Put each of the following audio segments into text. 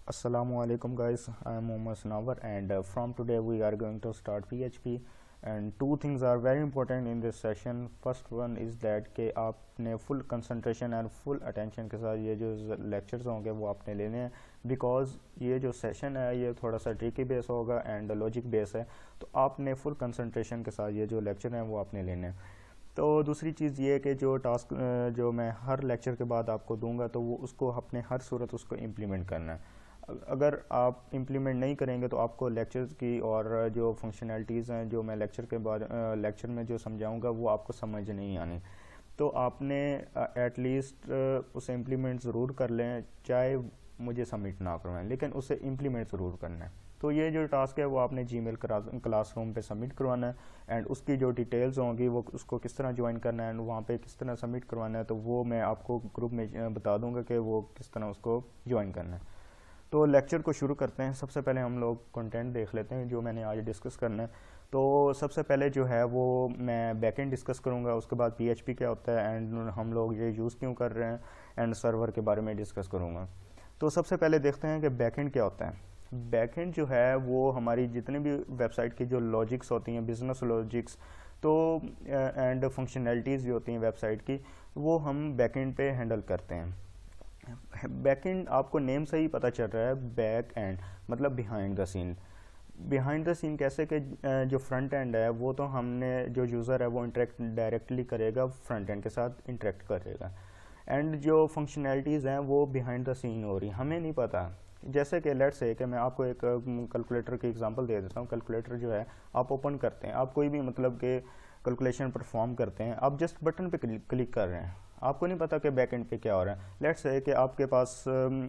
Assalamu alaikum guys, I am Mohammad Snawar and from today we are going to start PHP and two things are very important in this session. First one is that कि आपने full concentration and full attention के साथ ये जो lectures होंगे वो आपने लेने हैं because ये जो session है ये थोड़ा सा tricky base होगा and logic base है, तो आपने full concentration के साथ ये जो lecture हैं वो आपने लेने हैं। तो दूसरी चीज़ ये है कि जो टास्क जो मैं हर लेक्चर के बाद आपको दूंगा तो वो उसको अपने हर सूरत उसको इम्प्लीमेंट करना है। अगर आप इम्प्लीमेंट नहीं करेंगे तो आपको लेक्चर्स की और जो फंक्शनैलिटीज़ हैं जो मैं लेक्चर के बाद लेक्चर में जो समझाऊंगा वो आपको समझ नहीं आनी। तो आपने एटलीस्ट उसे इम्प्लीमेंट ज़रूर कर लें, चाहे मुझे सबमिट ना करवाएं, लेकिन उसे इम्प्लीमेंट ज़रूर करना है। तो ये जो टास्क है वो आपने जीमेल क्लासरूम पे सबमिट करवाना है एंड उसकी जो डिटेल्स होंगी वो उसको किस तरह ज्वाइन करना है एंड वहाँ पे किस तरह सबमिट करवाना है, तो वो मैं आपको ग्रुप में बता दूंगा कि वो किस तरह उसको ज्वाइन करना है। तो लेक्चर को शुरू करते हैं। सबसे पहले हम लोग कंटेंट देख लेते हैं जो मैंने आज डिस्कस करना है। तो सबसे पहले जो है वो मैं बैकएंड डिस्कस करूंगा, उसके बाद पीएचपी क्या होता है एंड हम लोग ये यूज़ क्यों कर रहे हैं एंड सर्वर के बारे में डिस्कस करूंगा। तो सबसे पहले देखते हैं कि बैकएंड क्या होता है। बैकएंड जो है वो हमारी जितने भी वेबसाइट की जो लॉजिक्स होती हैं, बिजनेस लॉजिक्स तो एंड फंक्शनैलिटीज़ जो होती हैं वेबसाइट की, वो हम बैकएंड पे हैंडल करते हैं। बैकएंड आपको नेम से ही पता चल रहा है, बैक एंड मतलब behind the scene. Behind the scene कैसे कि जो फ्रंट एंड है वो तो हमने जो यूज़र है वो इंटरेक्ट डायरेक्टली करेगा, फ्रंट एंड के साथ इंटरेक्ट करेगा एंड जो फंक्शनैलिटीज़ हैं वो बिहाइंड द सीन हो रही, हमें नहीं पता। जैसे कि लेट्स से कि मैं आपको एक कैलकुलेटर की एग्जांपल दे देता हूँ। कैलकुलेटर जो है आप ओपन करते हैं, आप कोई भी मतलब कि कैलकुलेशन परफॉर्म करते हैं, आप जस्ट बटन पे क्लिक कर रहे हैं, आपको नहीं पता कि बैक एंड पे क्या हो रहा है। लेट्स से कि आपके पास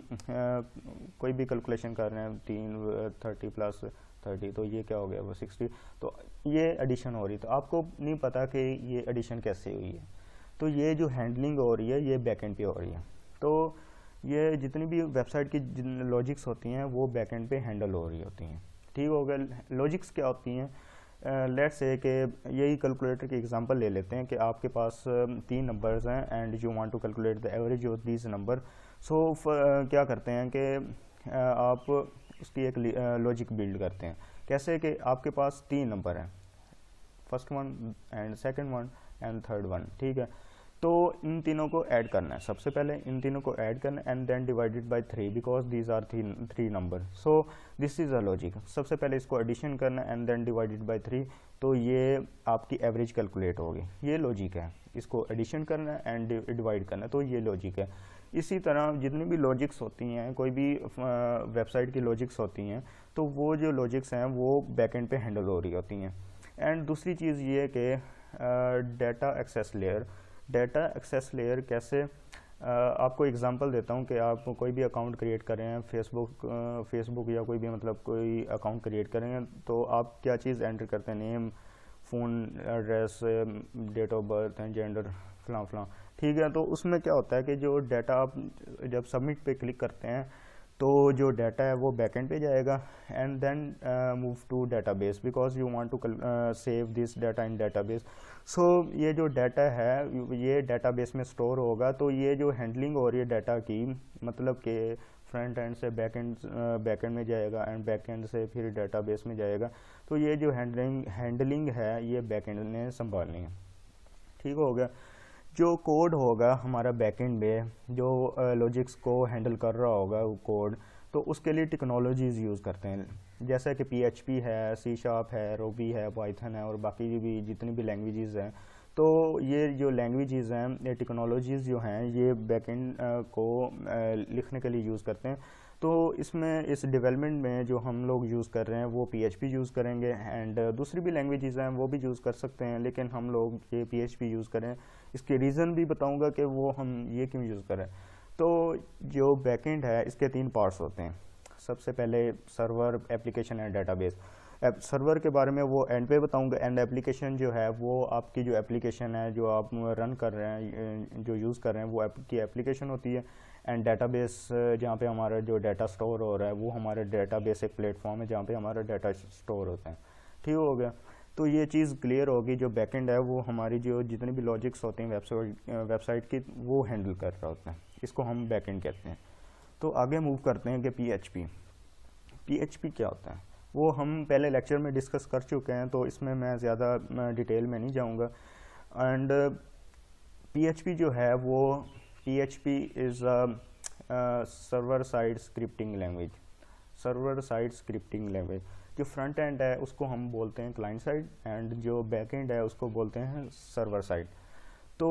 कोई भी कैलकुलेशन कर रहे हैं, 30 प्लस 30 तो ये क्या हो गया वो 60, तो ये एडिशन हो रही, तो आपको नहीं पता कि ये एडिशन कैसे हुई है। तो ये जो हैंडलिंग हो रही है ये बैक एंड पे हो रही है। तो ये जितनी भी वेबसाइट की लॉजिक्स होती हैं वो बैक एंड पे हैंडल हो रही होती हैं। ठीक हो गया। लॉजिक्स क्या होती हैं? लेट्स से कि यही कैलकुलेटर की एग्जांपल ले लेते हैं कि आपके पास 3 नंबर्स हैं and you want to calculate the average of these number. So क्या करते हैं कि आप उसकी एक लॉजिक बिल्ड करते हैं। कैसे कि आपके पास 3 नंबर हैं, first one and second one and third one, ठीक है। तो इन तीनों को ऐड करना है, सबसे पहले इन तीनों को ऐड करना है and then divided by 3 because these are three number. So this is a logic. सबसे पहले इसको एडिशन करना है एंड देन डिवाइडेड बाय 3, तो ये आपकी एवरेज कैलकुलेट होगी, ये लॉजिक है। इसको एडिशन करना है एंड डिवाइड करना है, तो ये लॉजिक है। इसी तरह जितनी भी लॉजिक्स होती हैं, कोई भी वेबसाइट की लॉजिक्स होती हैं, तो वो जो लॉजिक्स हैं वो बैकएंड पे हैंडल हो रही होती हैं। एंड दूसरी चीज़ ये है कि data access layer. Data access layer कैसे, आपको एग्जांपल देता हूँ कि आप कोई भी अकाउंट क्रिएट कर रहे हैं, फेसबुक या कोई भी मतलब कोई अकाउंट क्रिएट करेंगे, तो आप क्या चीज़ एंटर करते हैं, name, phone address, date of birth and gender, फलां फलां, ठीक है। तो उसमें क्या होता है कि जो डाटा आप जब सबमिट पे क्लिक करते हैं तो जो डाटा है वो बैकएंड पे जाएगा and then move to database because you want to save this data in database. So ये जो डाटा है ये डेटाबेस में स्टोर होगा। तो ये जो हैंडलिंग हो रही है डाटा की, मतलब कि फ्रंट एंड से बैकएंड में जाएगा एंड बैकएंड से फिर डेटाबेस में जाएगा, तो ये जो हैंडलिंग है ये बैकएंड ने संभालनी है। ठीक हो गया। जो कोड होगा हमारा बैकएंड में, जो लॉजिक्स को हैंडल कर रहा होगा वो कोड, तो उसके लिए टेक्नोलॉजीज़ यूज़ करते हैं, जैसा कि पीएचपी है, सी शार्प है, रूबी है, पाइथन है और बाकी भी जितनी भी लैंग्वेजेस हैं। तो ये जो लैंग्वेजेस हैं, ये टेक्नोलॉजीज़ जो हैं, ये बैकएंड को लिखने के लिए यूज़ करते हैं। तो इसमें इस डेवलपमेंट में जो हम लोग यूज़ कर रहे हैं वो पीएचपी यूज़ करेंगे एंड दूसरी भी लैंग्वेजेस हैं वो भी यूज़ कर सकते हैं, लेकिन हम लोग ये पीएचपी यूज़ करें। इसके रीज़न भी बताऊंगा कि वो हम ये क्यों यूज़ करें। तो जो बैकएंड है इसके 3 पार्ट्स होते हैं। सबसे पहले server, application and database. Server के बारे में वो एंड पे बताऊंगा एंड एप्लीकेशन जो है वो आपकी जो एप्लीकेशन है जो आप रन कर रहे हैं, जो यूज़ कर रहे हैं वो आपकी एप्लीकेशन होती है। एंड डेटाबेस जहाँ पे हमारा जो डाटा स्टोर हो रहा है वो हमारा डेटाबेस एक प्लेटफॉर्म है जहाँ पे हमारा डाटा स्टोर होता है। ठीक हो गया। तो ये चीज़ क्लियर होगी, जो बैकएंड है वो हमारी जो जितनी भी लॉजिक्स होते हैं वेबसाइट की वो हैंडल कर रहा होता है, इसको हम बैकएंड कहते हैं। तो आगे मूव करते हैं कि पीएचपी क्या होता है। वो हम पहले लेक्चर में डिस्कस कर चुके हैं, तो इसमें मैं ज़्यादा डिटेल में नहीं जाऊंगा। एंड पीएचपी जो है वो PHP is server side scripting language. जो फ्रंट एंड है उसको हम बोलते हैं क्लाइंट साइड, एंड जो बैक एंड है उसको बोलते हैं सर्वर साइड। तो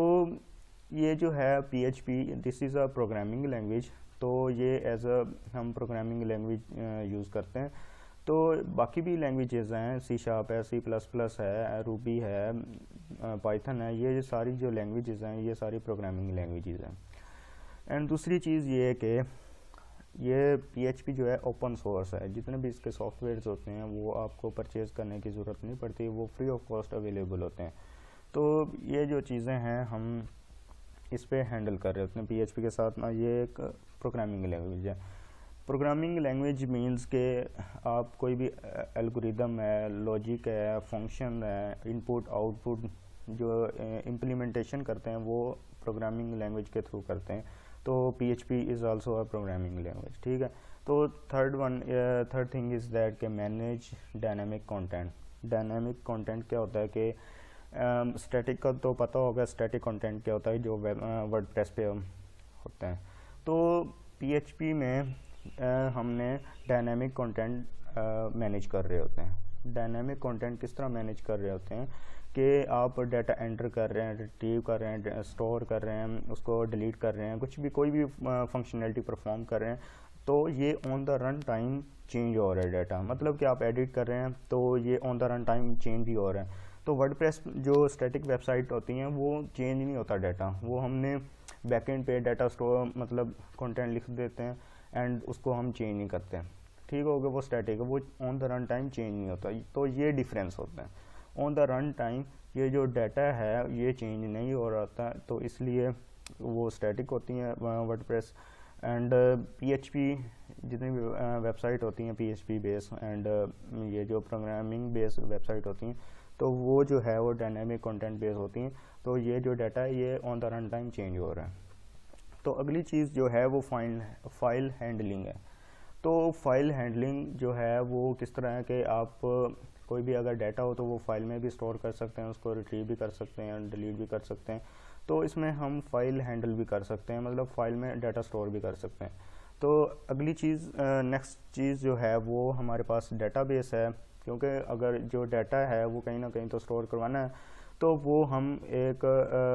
ये जो है PHP, this is a programming language. तो ये एज अ हम प्रोग्रामिंग लैंग्वेज यूज़ करते हैं। तो बाकी भी लैंग्वेजेस हैं, सी शार्प है, C++ है, रूबी है, पाइथन है, ये सारी जो लैंग्वेजेस हैं ये सारी प्रोग्रामिंग लैंग्वेजेस हैं। एंड दूसरी चीज़ ये है कि ये पीएचपी जो है ओपन सोर्स है। जितने भी इसके सॉफ्टवेयर्स होते हैं वो आपको परचेज़ करने की ज़रूरत नहीं पड़ती, वो फ्री ऑफ कॉस्ट अवेलेबल होते हैं। तो ये जो चीज़ें हैं हम इस पे हैंडल कर रहे होते हैं पीएचपी के साथ ना। ये एक प्रोग्रामिंग लैंग्वेज है। प्रोग्रामिंग लैंग्वेज मींस के आप कोई भी एल्गोरिदम है, लॉजिक है, फंक्शन है, इनपुट आउटपुट जो इम्प्लीमेंटेशन करते हैं वो प्रोग्रामिंग लैंग्वेज के थ्रू करते हैं। तो PHP is also a programming language, ठीक है। तो थर्ड थिंग इज़ दैट के मैनेज डायनामिक कंटेंट क्या होता है कि स्टैटिक का तो पता होगा, स्टैटिक कंटेंट क्या होता है जो वर्डप्रेस पे होते हैं। तो पीएचपी में हमने डायनामिक कंटेंट मैनेज कर रहे होते हैं। डायनामिक कंटेंट किस तरह मैनेज कर रहे होते हैं कि आप डाटा एंटर कर रहे हैं, रिट्रीव कर रहे हैं, स्टोर कर रहे हैं, उसको डिलीट कर रहे हैं, कोई भी फंक्शनैलिटी परफॉर्म कर रहे हैं, तो ये on the run time change हो रहा है डाटा। मतलब कि आप एडिट कर रहे हैं तो ये on the run time change भी हो रहा है। तो वर्डप्रेस जो स्टैटिक वेबसाइट होती हैं वो चेंज नहीं होता डाटा, वो हमने बैकएंड पे डाटा स्टोर मतलब कंटेंट लिख देते हैं एंड उसको हम चेंज नहीं करते, ठीक हो गया। वो स्टैटिक है, वो on the run time change नहीं होता। तो ये डिफरेंस होता है। ऑन द रन टाइम ये जो डाटा है ये चेंज नहीं हो रहा था, तो इसलिए वो स्टैटिक होती हैं वर्डप्रेस। एंड पीएचपी जितनी भी वेबसाइट होती हैं पीएचपी बेस, एंड ये जो प्रोग्रामिंग बेस वेबसाइट होती हैं तो वो जो है वो डायनामिक कंटेंट बेस होती हैं। तो ये जो डाटा है ये on the run time change हो रहा है। तो अगली चीज़ जो है वो फाइल हैंडलिंग है। तो फाइल हैंडलिंग जो है वो किस तरह है कि आप कोई भी अगर डाटा हो तो वो फाइल में भी स्टोर कर सकते हैं, उसको रिट्रीव भी कर सकते हैं, डिलीट भी कर सकते हैं। तो इसमें हम फाइल हैंडल भी कर सकते हैं, मतलब फाइल में डाटा स्टोर भी कर सकते हैं। तो अगली चीज़ नेक्स्ट चीज़ जो है वो हमारे पास डेटाबेस है, क्योंकि अगर जो डाटा है वो कहीं ना कहीं तो स्टोर करवाना है, तो वो हम एक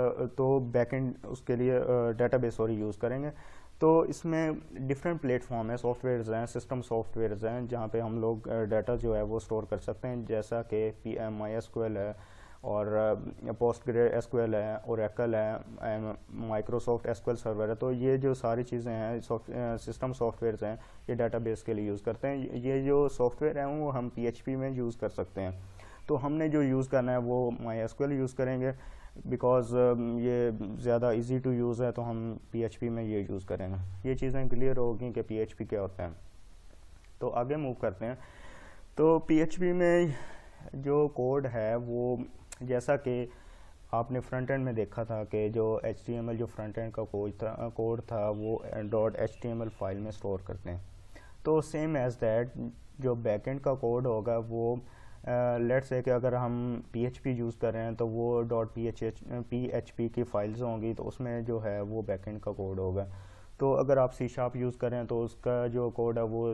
तो बैकएंड उसके लिए डेटाबेस और यूज़ करेंगे। तो इसमें डिफरेंट प्लेटफॉर्म है, सॉफ्टवेयर्स हैं, सिस्टम सॉफ्टवेयर्स हैं जहाँ पे हम लोग डाटा जो है वो स्टोर कर सकते हैं, जैसा कि MySQL है और PostgreSQL है, Oracle है, माइक्रोसॉफ्ट SQL सर्वर है। तो ये जो सारी चीज़ें हैं सिस्टम सॉफ्टवेयर्स हैं, ये डाटाबेस के लिए यूज़ करते हैं। ये जो सॉफ्टवेयर हैं वो हम PHP में यूज़ कर सकते हैं। तो हमने जो यूज़ करना है वो MySQL यूज़ करेंगे, बिकॉज ये ज़्यादा इजी टू यूज़ है, तो हम PHP में ये यूज़ करेंगे। ये चीज़ें क्लियर होगी कि PHP क्या होता है। तो आगे मूव करते हैं। तो PHP में जो कोड है वो जैसा कि आपने फ्रंट एंड में देखा था कि जो HTML जो फ्रंट एंड का कोड था वो .html फाइल में स्टोर करते हैं। तो सेम एज दैट जो बैकएंड का कोड होगा वो लेट्स से कि अगर हम PHP यूज़ कर रहे हैं तो वो .php की फाइल्स होंगी, तो उसमें जो है वो बैकएंड का कोड होगा। तो अगर आप C# यूज़ करें तो उसका जो कोड है वो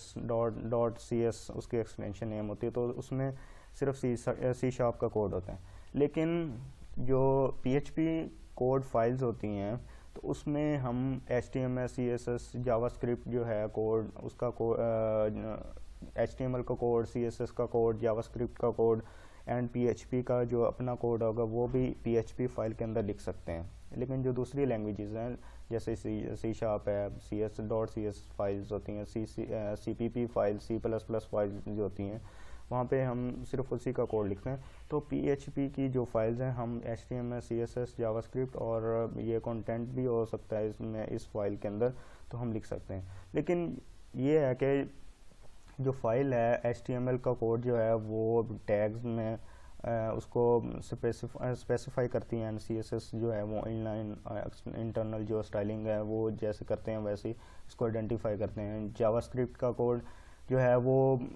CS उसकी एक्सटेंशन नेम होती है, तो उसमें सिर्फ C# का कोड होता है। लेकिन जो PHP कोड फाइल्स होती हैं तो उसमें हम HTML CSS जावास्क्रिप्ट जो है कोड उसका HTML का कोड, CSS का कोड, जावास्क्रिप्ट का कोड एंड PHP का जो अपना कोड होगा वो भी PHP फाइल के अंदर लिख सकते हैं। लेकिन जो दूसरी लैंग्वेजेस हैं जैसे C# है, CS फाइल्स होती हैं, CPP फाइल, C++ फाइल्स जो होती हैं वहाँ पे हम सिर्फ उसी का कोड लिखते हैं। तो PHP की जो फाइल्स हैं हम HTML CSS जावास्क्रिप्ट और ये कंटेंट भी हो सकता है इसमें इस फाइल के अंदर, तो हम लिख सकते हैं। लेकिन ये है कि जो फाइल है HTML का कोड जो है वो टैग्स में उसको स्पेसिफाई करती हैं। CSS जो है वो इनलाइन इंटरनल जो स्टाइलिंग है वो जैसे करते हैं वैसे ही इसको आइडेंटिफाई करते हैं। जावास्क्रिप्ट का कोड जो है वो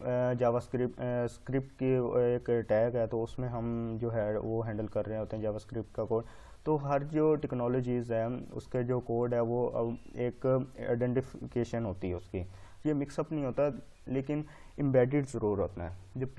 स्क्रिप्ट की एक टैग है, तो उसमें हम जो है वो हैंडल कर रहे होते हैं जावास्क्रिप्ट का कोड। तो हर जो टेक्नोलॉजीज़ है उसके जो कोड है वो अब एक आइडेंटिफिकेशन होती है उसकी। ये मिक्सअप नहीं होता लेकिन एम्बेडेड ज़रूर होता है। जो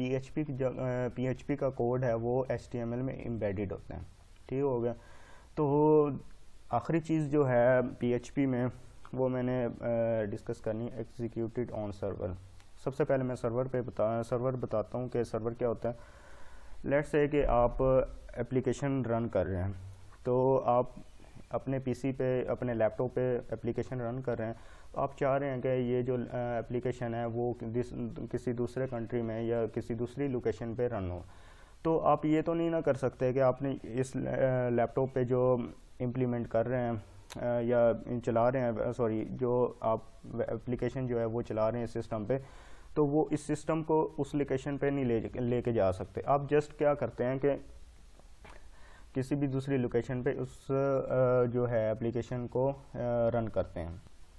PHP का कोड है वो HTML में एम्बेडेड होता है। ठीक हो गया। तो आखिरी चीज़ जो है PHP में वो मैंने डिस्कस करनी है, एग्जीक्यूटेड ऑन सर्वर। सबसे पहले मैं सर्वर बताता हूँ कि सर्वर क्या होता है। लेट्स से कि आप एप्लीकेशन रन कर रहे हैं, तो आप अपने पीसी पे अपने लैपटॉप पे एप्लीकेशन रन कर रहे हैं, तो आप चाह रहे हैं कि ये जो एप्लीकेशन है वो किसी दूसरे कंट्री में या किसी दूसरी लोकेशन पे रन हो। तो आप ये तो नहीं ना कर सकते कि आपने इस लैपटॉप पे जो इम्प्लीमेंट कर रहे हैं या चला रहे हैं, सॉरी, जो आप एप्लीकेशन जो है वो चला रहे हैं सिस्टम पे, तो वो इस सिस्टम को उस लोकेशन पे नहीं लेके जा सकते। आप जस्ट क्या करते हैं कि किसी भी दूसरी लोकेशन पे उस जो है एप्लीकेशन को रन करते हैं।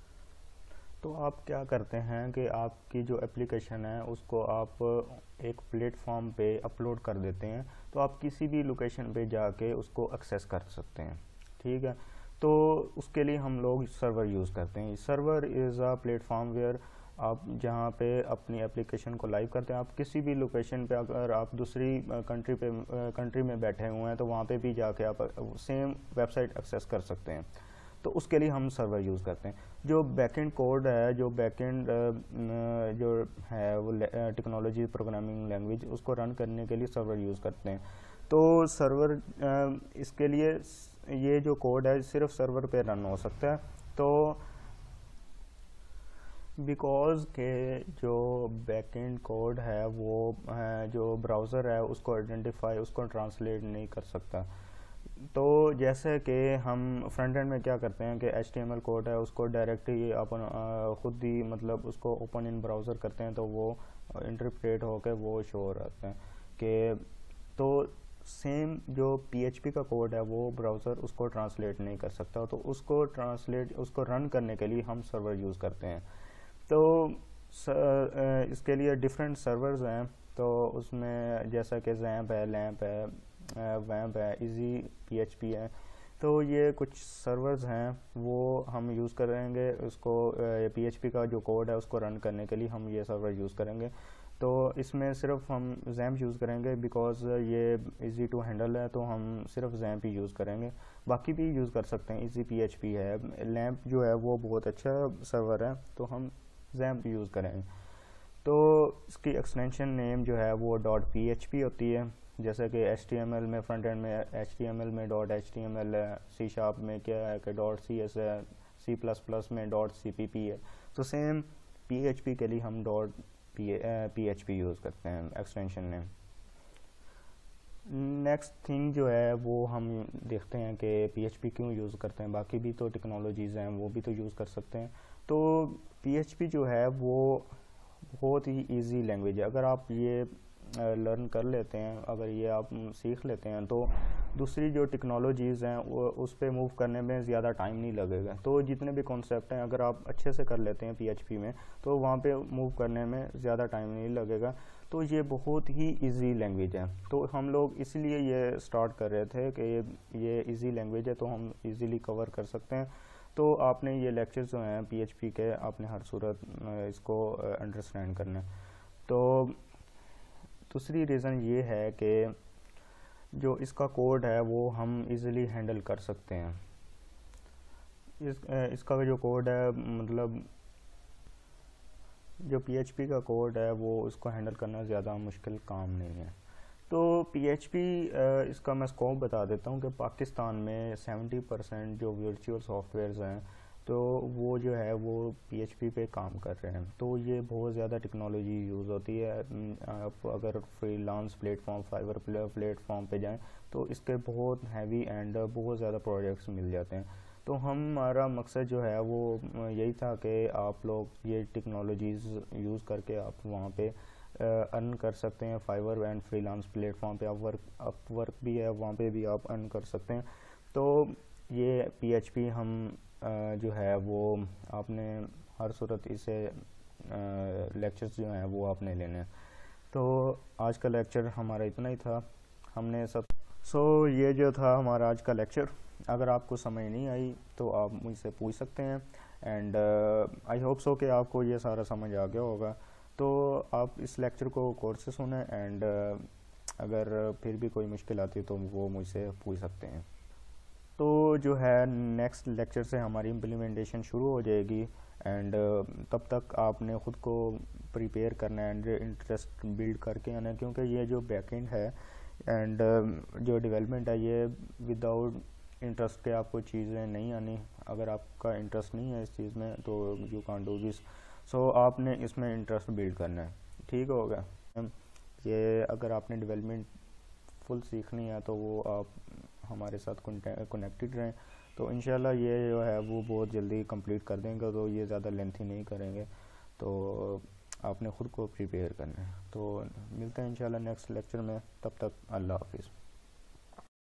तो आप क्या करते हैं कि आपकी जो एप्लीकेशन है उसको आप एक प्लेटफॉर्म पे अपलोड कर देते हैं, तो आप किसी भी लोकेशन पे जाके उसको एक्सेस कर सकते हैं। ठीक है। तो उसके लिए हम लोग सर्वर यूज़ करते हैं। Server is a platform where आप जहाँ पे अपनी एप्लीकेशन को लाइव करते हैं। आप किसी भी लोकेशन पे अगर आप दूसरी कंट्री में बैठे हुए हैं तो वहाँ पे भी जाके आप सेम वेबसाइट एक्सेस कर सकते हैं। तो उसके लिए हम सर्वर यूज़ करते हैं। जो बैकएंड कोड है, जो बैकएंड जो है वो टेक्नोलॉजी प्रोग्रामिंग लैंग्वेज, उसको रन करने के लिए सर्वर यूज़ करते हैं। तो सर्वर इसके लिए ये जो कोड है सिर्फ सर्वर पे रन हो सकता है। तो बिकॉज के जो बैकएंड कोड है वो जो ब्राउज़र है उसको आइडेंटिफाई, उसको ट्रांसलेट नहीं कर सकता। तो जैसे कि हम फ्रंट एंड में क्या करते हैं कि HTML कोड है उसको डायरेक्टली अपन खुद ही मतलब उसको ओपन इन ब्राउज़र करते हैं, तो वो इंटरप्रेट होकर वो शो हो रहता है कि, तो सेम जो PHP का कोड है वो ब्राउज़र उसको ट्रांसलेट नहीं कर सकता। तो उसको रन करने के लिए हम सर्वर यूज़ करते हैं। तो इसके लिए डिफरेंट सर्वर्स हैं। तो उसमें जैसा कि XAMPP है, LAMP है, WAMP है, Easy PHP है। तो ये कुछ सर्वर्स हैं वो हम यूज़ करेंगे। उसको PHP का जो कोड है उसको रन करने के लिए हम ये सर्वर यूज़ करेंगे। तो इसमें सिर्फ हम XAMPP यूज़ करेंगे बिकॉज़ ये इजी टू हैंडल है, तो हम सिर्फ XAMPP ही यूज़ करेंगे। बाकी भी यूज़ कर सकते हैं, Easy PHP है, LAMP जो है वो बहुत अच्छा सर्वर है, तो हम XAMPP यूज़ करेंगे। तो इसकी एक्सटेंशन नेम जो है वो .php होती है। जैसे कि HTML में फ्रंट एंड में HTML में .html है, C# में क्या है कि .cs है, C++ में .cpp है। तो सेम PHP के लिए हम .php यूज़ करते हैं एक्सटेंशन नेम। नेक्स्ट थिंग जो है वो हम देखते हैं कि PHP क्यों यूज़ करते हैं। बाकी भी तो टेक्नोलॉजीज़ हैं वो भी तो यूज़ कर सकते हैं। तो PHP जो है वो बहुत ही इजी लैंग्वेज है। अगर आप ये लर्न कर लेते हैं, अगर ये आप सीख लेते हैं, तो दूसरी जो टेक्नोलॉजीज़ हैं वो उस पर मूव करने में ज़्यादा टाइम नहीं लगेगा। तो जितने भी कॉन्सेप्ट हैं अगर आप अच्छे से कर लेते हैं PHP में, तो वहाँ पे मूव करने में ज़्यादा टाइम नहीं लगेगा। तो ये बहुत ही इजी लैंग्वेज है। तो हम लोग इसलिए ये स्टार्ट कर रहे थे कि ये इजी लैंग्वेज है तो हम इजीली कवर कर सकते हैं। तो आपने ये लेक्चर्स जो हैं PHP के, आपने हर सूरत इसको अंडरस्टैंड करना है। तो दूसरी रीज़न ये है कि जो इसका कोड है वो हम इजीली हैंडल कर सकते हैं। इसका जो कोड है, मतलब जो PHP का कोड है वो उसको हैंडल करना ज़्यादा मुश्किल काम नहीं है। तो PHP इसका मैं स्कोप बता देता हूँ कि पाकिस्तान में 70% जो वर्चुअल सॉफ्टवेयर्स हैं तो वो जो है वो PHP पे काम कर रहे हैं। तो ये बहुत ज़्यादा टेक्नोलॉजी यूज़ होती है। आप अगर फ्रीलांस प्लेटफॉर्म, फाइवर प्लेटफॉर्म पे जाएं तो इसके बहुत हैवी एंड बहुत ज़्यादा प्रोजेक्ट्स मिल जाते हैं। तो हमारा मकसद जो है वो यही था कि आप लोग ये टेक्नोलॉजीज़ यूज़ करके आप वहाँ पे अर्न कर सकते हैं फाइवर एंड फ्रीलांस प्लेटफॉर्म पे। अपवर्क भी है, वहाँ पे भी आप अर्न कर सकते हैं। तो ये PHP हम जो है वो आपने हर सूरत इसे लेक्चर्स जो हैं वो आपने लेने हैं। तो आज का लेक्चर हमारा इतना ही था। हमने सब ये जो था हमारा आज का लेक्चर। अगर आपको समझ नहीं आई तो आप मुझसे पूछ सकते हैं, एंड आई होप सो कि आपको ये सारा समझ आ गया होगा। तो आप इस लेक्चर को गौर से सुने, एंड अगर फिर भी कोई मुश्किल आती है तो वो मुझसे पूछ सकते हैं। तो जो है नेक्स्ट लेक्चर से हमारी इम्प्लीमेंटेशन शुरू हो जाएगी, एंड तब तक आपने ख़ुद को प्रिपेयर करना है एंड इंटरेस्ट बिल्ड करके आना है, क्योंकि ये जो बैकएंड है एंड जो डेवलपमेंट है ये विदाउट इंटरेस्ट के आपको चीज़ें नहीं आनी। अगर आपका इंटरेस्ट नहीं है इस चीज़ में तो you can't do this. So आपने इसमें इंटरेस्ट बिल्ड करना है, ठीक होगा। ये अगर आपने डेवलपमेंट फुल सीखनी है तो वो आप हमारे साथ कनेक्टेड रहें, तो इंशाल्लाह ये जो है वो बहुत जल्दी कंप्लीट कर देंगे। तो ये ज़्यादा लेंथी नहीं करेंगे, तो आपने ख़ुद को प्रिपेयर करना है। तो मिलते हैं इंशाल्लाह नेक्स्ट लेक्चर में, तब तक अल्लाह हाफिज़।